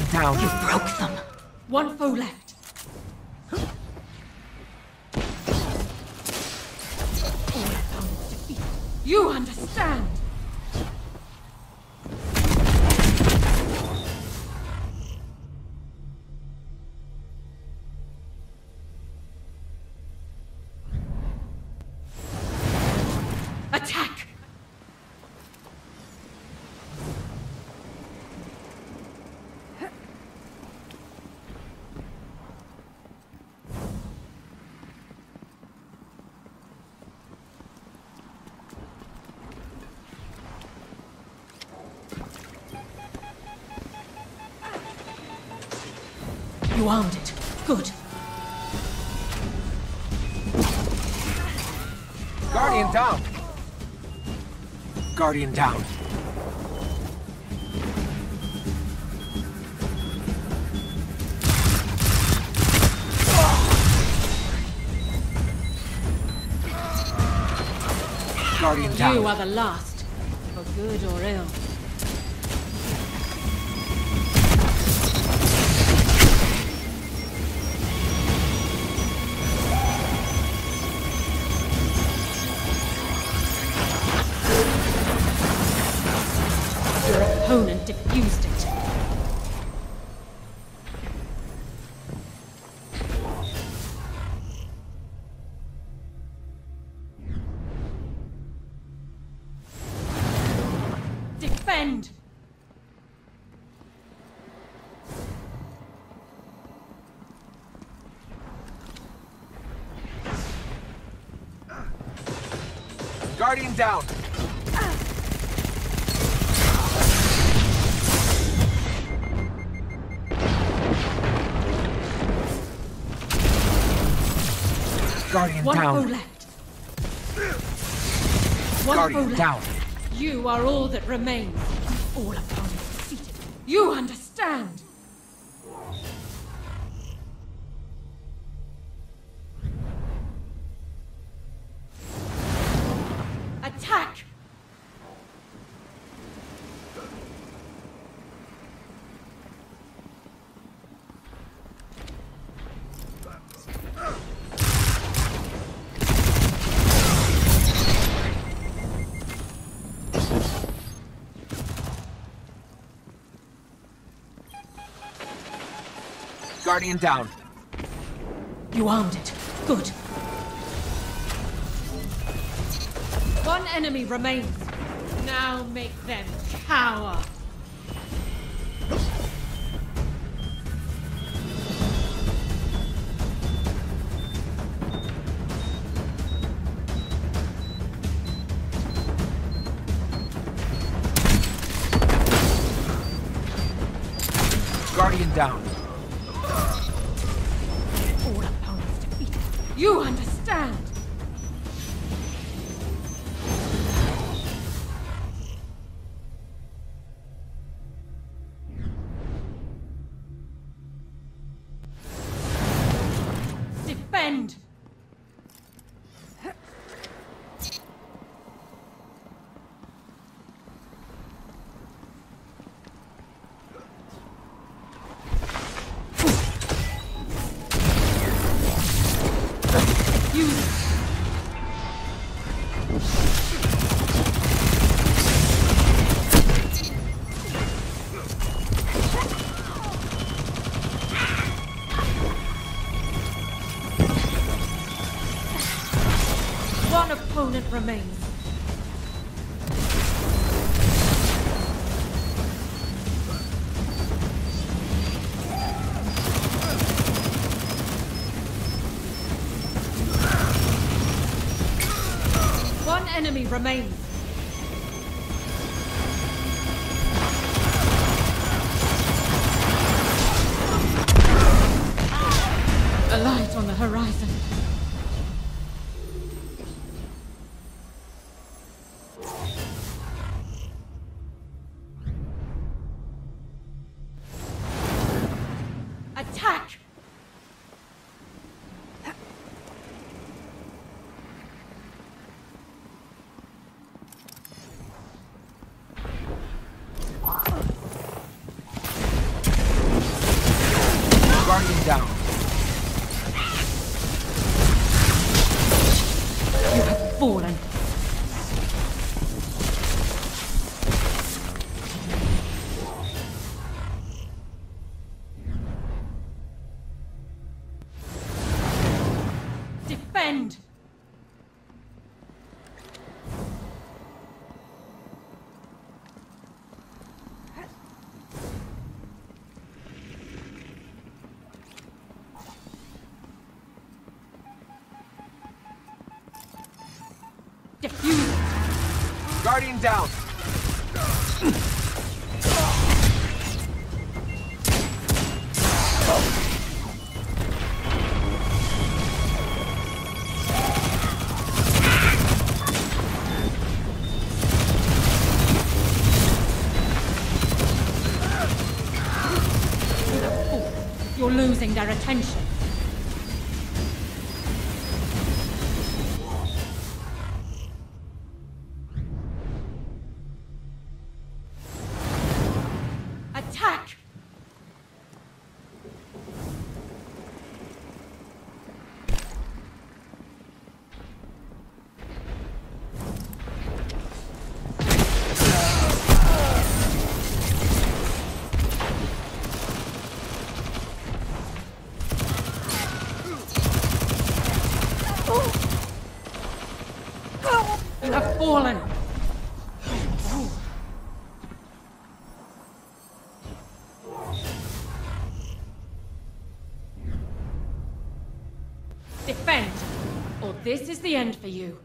down. You broke them. One foe left. All opponents defeated. You understand. Attack! You armed it. Good. Guardian down. Guardian down. Guardian down. You are the last, for good or ill. Your opponent diffused it. Defend! Guardian down. Guardian One down. foe left. One Guardian foe left. down. You are all that remains. All opponents defeated. You understand. Attack! Guardian down. You armed it. Good. One enemy remains. Now make them cower. Guardian down. All opponents defeated. You understand. Defend! Use it. One opponent remains. One enemy remains. A light on the horizon. Attack! Guardian down. You're losing their attention. Attack! You have fallen. Defend, or this is the end for you.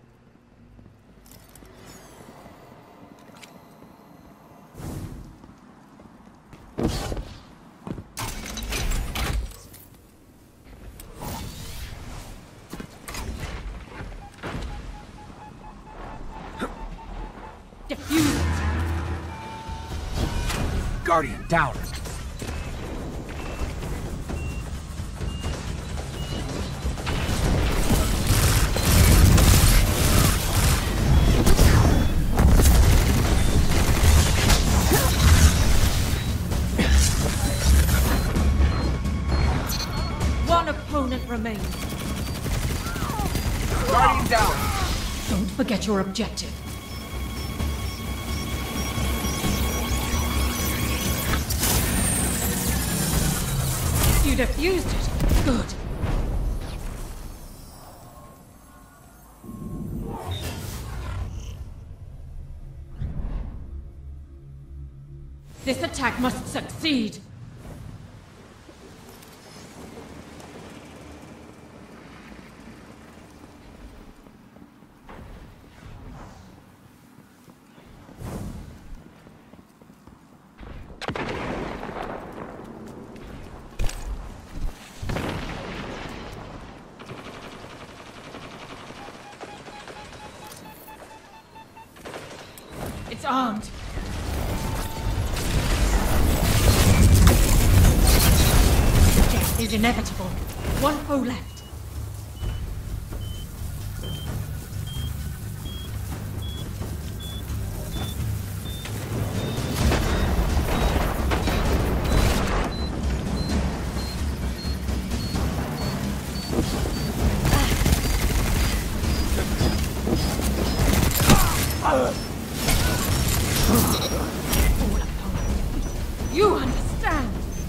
Defuse it. Guardian down. One opponent remains. Guardian down. Don't forget your objective. You defused it. Good. This attack must succeed. It's armed. Death is inevitable. One foe left. All opponents. You understand.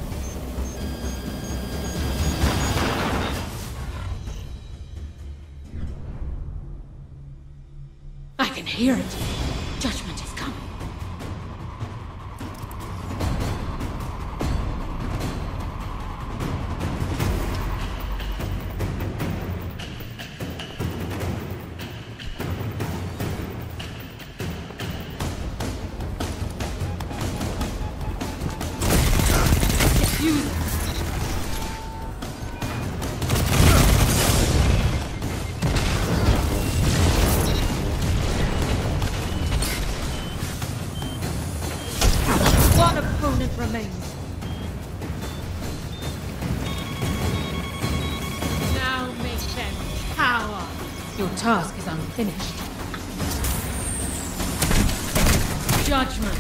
I can hear it. Judgment is coming. Defuse it. One opponent remains. Now make them cower. Your task is unfinished. Judgment.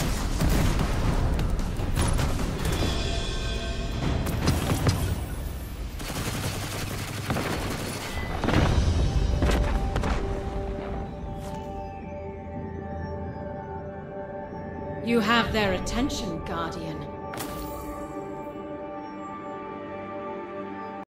You have their attention, Guardian.